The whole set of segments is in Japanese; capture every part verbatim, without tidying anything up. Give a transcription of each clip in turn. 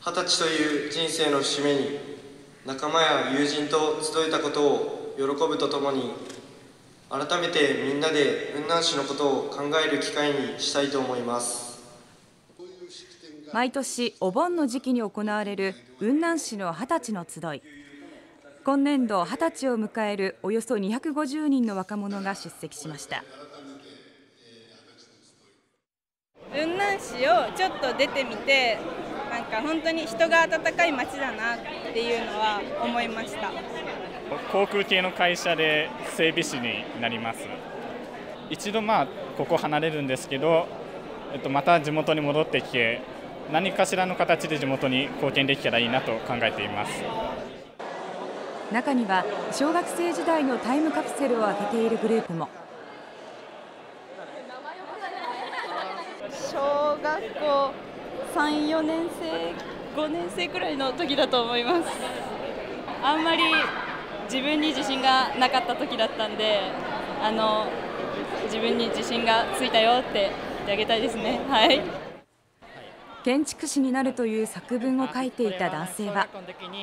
二十歳という人生の節目に仲間や友人と集えたことを喜ぶとともに、改めてみんなで雲南市のことを考える機会にしたいと思います。 毎年お盆の時期に行われる雲南市の二十歳の集い。今年度二十歳を迎えるおよそにひゃくごじゅうにんの若者が出席しました。 雲南市をちょっと出てみて、なんか本当に人が温かい街だなっていうのは思いました。 航空系の会社で整備士になります。一度まあここ離れるんですけど、えっと、また地元に戻ってきて何かしらの形で地元に貢献できたらいいなと考えています。 中には小学生時代のタイムカプセルを開けているグループも。 小学校さん、よねん生、ごねん生くらいの時だと思います。あんまり自分に自信がなかった時だったんで、あの自分に自信がついたよって言ってあげたいですね。はい。 建築士になるという作文を書いていた男性は、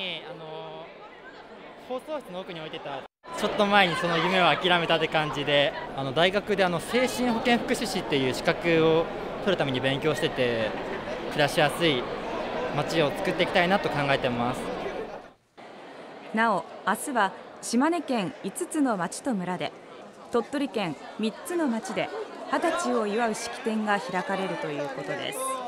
放送室の奥に置いてたちょっと前にその夢を諦めたって感じで、あの大学であの精神保健福祉士っていう資格を取るために勉強してて、暮らしやすい街を作っていきたいなと考えてます。 なお明日は島根県いつつの町と村で、鳥取県みっつの町で二十歳を祝う式典が開かれるということです。